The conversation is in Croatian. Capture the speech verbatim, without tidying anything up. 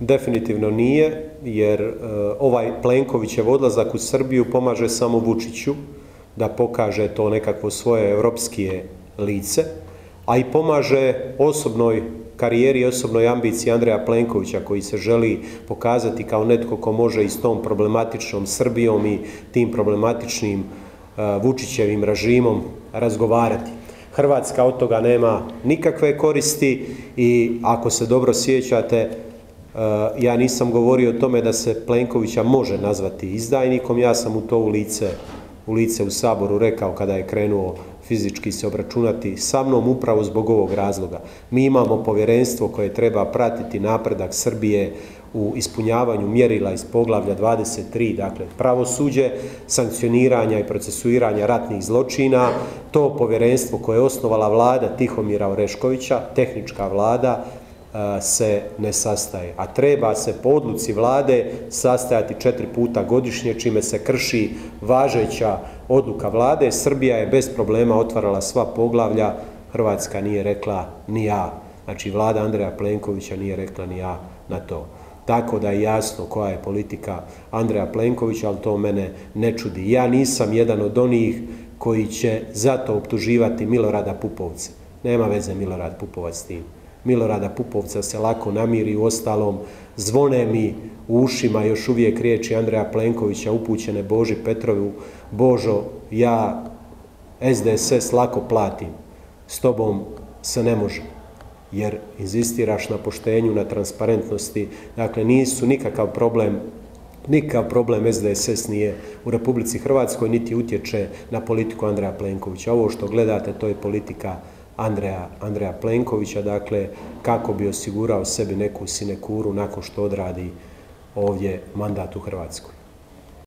Definitivno nije, jer uh, ovaj Plenkovićev odlazak u Srbiju pomaže samo Vučiću da pokaže to nekakvo svoje europske lice, a i pomaže osobnoj karijeri i osobnoj ambiciji Andreja Plenkovića, koji se želi pokazati kao netko ko može i s tom problematičnom Srbijom i tim problematičnim uh, Vučićevim režimom razgovarati. Hrvatska od toga nema nikakve koristi i ako se dobro sjećate, uh, ja nisam govorio o tome da se Plenkovića može nazvati izdajnikom, ja sam mu to u lice, u lice u Saboru rekao kada je krenuo fizički se obračunati sa mnom upravo zbog ovog razloga. Mi imamo povjerenstvo koje treba pratiti napredak Srbije u ispunjavanju mjerila iz poglavlja dvadeset tri, dakle pravosuđe, sankcioniranja i procesuiranja ratnih zločina. To povjerenstvo koje je osnovala vlada Tihomira Oreškovića, tehnička vlada, se ne sastaje, a treba se po odluci vlade sastajati četiri puta godišnje, čime se krši važeća odluka vlade. Srbija je bez problema otvarala sva poglavlja, Hrvatska nije rekla ni ja. Znači vlada Andreja Plenkovića nije rekla ni ja na to. Tako da je jasno koja je politika Andreja Plenkovića, ali to mene ne čudi. Ja nisam jedan od onih koji će zato optuživati Milorada Pupovca. Nema veze Milorad Pupovac s tim. Milorada Pupovca se lako namiri, u ostalom zvone mi u ušima još uvijek riječi Andreja Plenkovića upućene Boži Petrovu: Božo, ja S D S S lako platim, s tobom se ne može, jer inzistiraš na poštenju, na transparentnosti. Dakle, nisu nikakav problem, nikakav problem S D S S nije u Republici Hrvatskoj, niti utječe na politiku Andreja Plenkovića. Ovo što gledate, to je politika Andreja, Andreja Plenkovića, dakle, kako bi osigurao sebi neku sinekuru nakon što odradi ovdje mandat u Hrvatskoj.